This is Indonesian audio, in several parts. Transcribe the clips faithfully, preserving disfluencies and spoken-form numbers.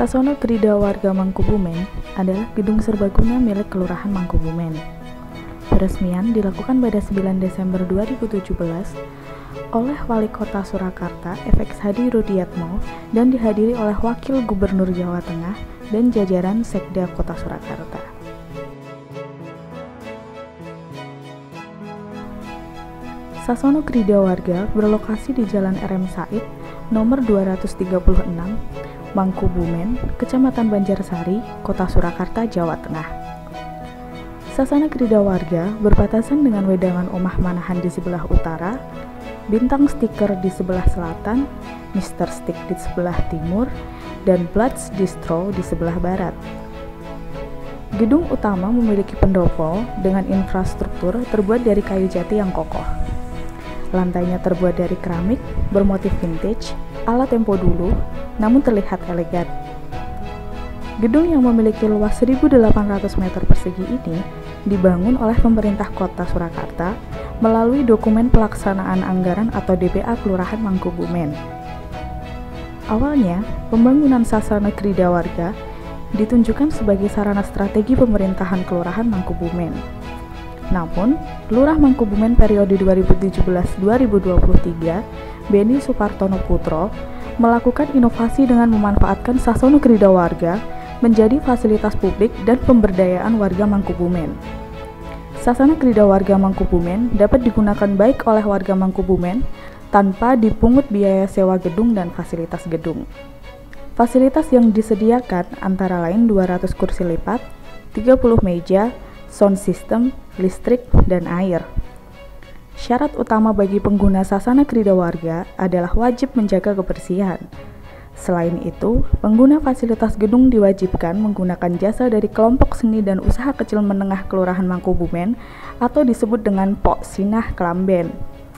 Sasono Krida warga Mangkubumen adalah gedung serbaguna milik Kelurahan Mangkubumen. Peresmian dilakukan pada sembilan Desember dua ribu tujuh belas oleh Wali Kota Surakarta F X Hadi Rudiatmo dan dihadiri oleh Wakil Gubernur Jawa Tengah dan jajaran Sekda Kota Surakarta. Sasono Krida warga berlokasi di Jalan R M Said nomor dua ratus tiga puluh enam, Mangkubumen, Kecamatan Banjarsari, Kota Surakarta, Jawa Tengah. Sasono Krida warga berbatasan dengan Wedangan Omah Manahan di sebelah utara, Bintang Stiker di sebelah selatan, Mister Stick di sebelah timur, dan Bloods Distro di sebelah barat. Gedung utama memiliki pendopo dengan infrastruktur terbuat dari kayu jati yang kokoh. Lantainya terbuat dari keramik bermotif vintage ala tempo dulu, namun terlihat elegan. Gedung yang memiliki luas seribu delapan ratus meter persegi ini dibangun oleh pemerintah Kota Surakarta melalui dokumen pelaksanaan anggaran atau D P A Kelurahan Mangkubumen. Awalnya, pembangunan Sasono Krida warga ditunjukkan sebagai sarana strategi pemerintahan Kelurahan Mangkubumen. Namun, Lurah Mangkubumen periode dua ribu tujuh belas sampai dua ribu dua puluh tiga, Beni Supartono Putro, melakukan inovasi dengan memanfaatkan Sasono Krida warga menjadi fasilitas publik dan pemberdayaan warga Mangkubumen. Sasono Krida warga Mangkubumen dapat digunakan baik oleh warga Mangkubumen tanpa dipungut biaya sewa gedung dan fasilitas gedung. Fasilitas yang disediakan antara lain dua ratus kursi lipat, tiga puluh meja, sound system, listrik, dan air. Syarat utama bagi pengguna Sasono Krida warga adalah wajib menjaga kebersihan. Selain itu, pengguna fasilitas gedung diwajibkan menggunakan jasa dari kelompok seni dan usaha kecil menengah Kelurahan Mangkubumen atau disebut dengan Mpok Sinah Klamben.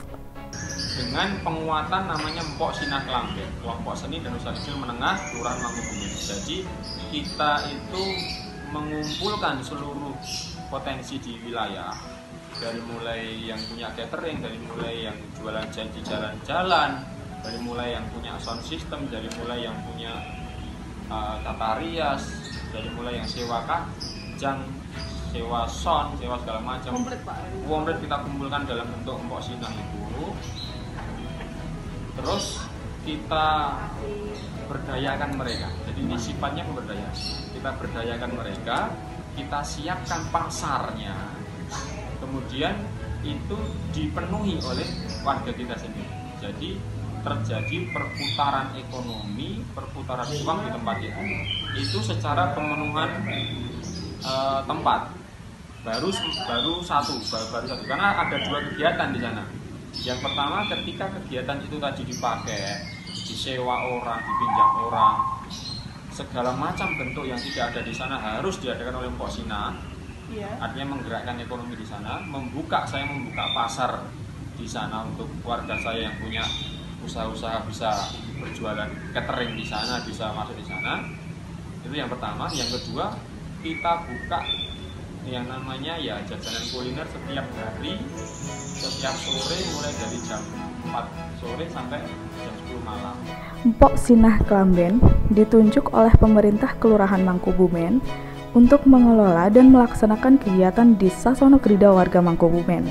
Dengan penguatan namanya Mpok Sinah Klamben, kelompok seni dan usaha kecil menengah Kelurahan Mangkubumen. Jadi kita itu mengumpulkan seluruh potensi di wilayah, dari mulai yang punya catering, dari mulai yang jualan janji jalan-jalan, dari mulai yang punya sound system, dari mulai yang punya uh, tata rias, dari mulai yang sewa kajang, sewa sound, sewa segala macam. Komplit kita kumpulkan dalam bentuk Mpok Sinah itu. Terus kita berdayakan mereka. Jadi ini sifatnya pemberdayaan. Kita berdayakan mereka, kita siapkan pasarnya, kemudian itu dipenuhi oleh warga kita sendiri. Jadi terjadi perputaran ekonomi, perputaran uang di tempat itu. Itu secara pemenuhan e, tempat. Baru baru satu, baru, baru satu. Karena ada dua kegiatan di sana. Yang pertama, ketika kegiatan itu tadi dipakai, disewa orang, dipinjam orang, segala macam bentuk yang tidak ada di sana harus diadakan oleh Mpok Sinah. Ya. Artinya menggerakkan ekonomi di sana, membuka saya membuka pasar di sana untuk warga saya yang punya usaha-usaha bisa berjualan catering di sana, bisa masuk di sana. Itu yang pertama. Yang kedua, kita buka yang namanya ya jajanan kuliner setiap hari, setiap sore mulai dari jam empat sore sampai jam sepuluh malam. Mpok Sinah Klamben ditunjuk oleh pemerintah Kelurahan Mangkubumen untuk mengelola dan melaksanakan kegiatan di Sasono Krida warga Mangkubumen.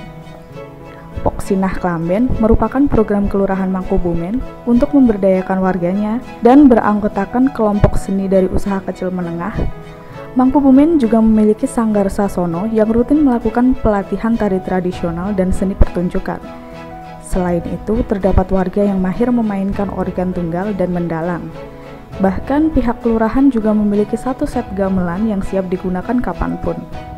Mpok Sinah Klamben merupakan program Kelurahan Mangkubumen untuk memberdayakan warganya dan beranggotakan kelompok seni dari usaha kecil menengah. Mangkubumen juga memiliki sanggar Sasono yang rutin melakukan pelatihan tari tradisional dan seni pertunjukan. Selain itu, terdapat warga yang mahir memainkan organ tunggal dan mendalang. Bahkan pihak kelurahan juga memiliki satu set gamelan yang siap digunakan kapanpun.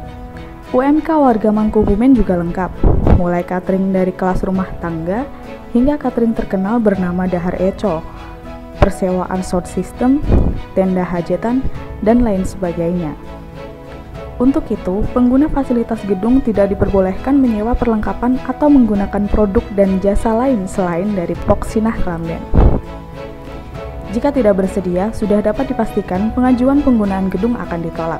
U M K warga Mangkubumen juga lengkap, mulai catering dari kelas rumah tangga hingga catering terkenal bernama Dahar Eco, persewaan sound system, tenda hajatan, dan lain sebagainya. Untuk itu, pengguna fasilitas gedung tidak diperbolehkan menyewa perlengkapan atau menggunakan produk dan jasa lain selain dari Mpok Sinah Klamben. Jika tidak bersedia, sudah dapat dipastikan pengajuan penggunaan gedung akan ditolak.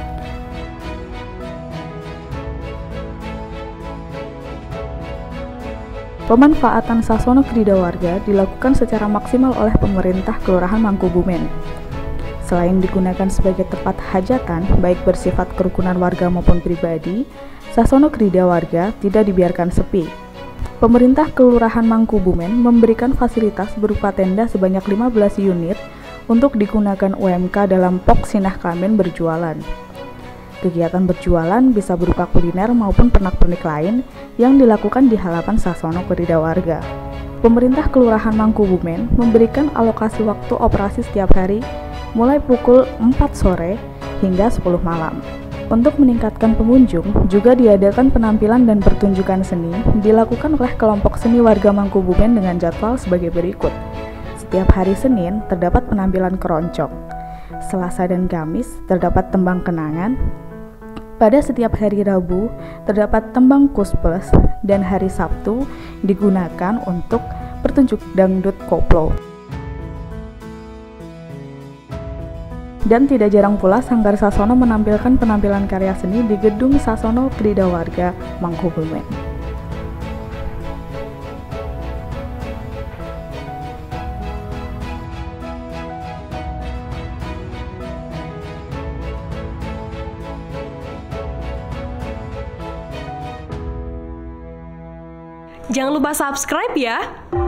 Pemanfaatan Sasono Krida warga dilakukan secara maksimal oleh pemerintah Kelurahan Mangkubumen. selain digunakan sebagai tempat hajatan, baik bersifat kerukunan warga maupun pribadi, Sasono Krida Warga tidak dibiarkan sepi. Pemerintah Kelurahan Mangkubumen memberikan fasilitas berupa tenda sebanyak lima belas unit untuk digunakan U M K dalam Pok Sinah Klamben berjualan. Kegiatan berjualan bisa berupa kuliner maupun pernak-pernik lain yang dilakukan di halaman Sasono Krida Warga. Pemerintah Kelurahan Mangkubumen memberikan alokasi waktu operasi setiap hari mulai pukul empat sore hingga sepuluh malam. Untuk meningkatkan pengunjung, juga diadakan penampilan dan pertunjukan seni dilakukan oleh kelompok seni warga Mangkubumen dengan jadwal sebagai berikut. Setiap hari Senin terdapat penampilan keroncong. Selasa dan Kamis terdapat tembang kenangan. Pada setiap hari Rabu terdapat tembang kuspes dan hari Sabtu digunakan untuk pertunjuk dangdut koplo. Dan tidak jarang pula Sanggar Sasono menampilkan penampilan karya seni di gedung Sasono Krida Warga Mangkubumen. Jangan lupa subscribe ya!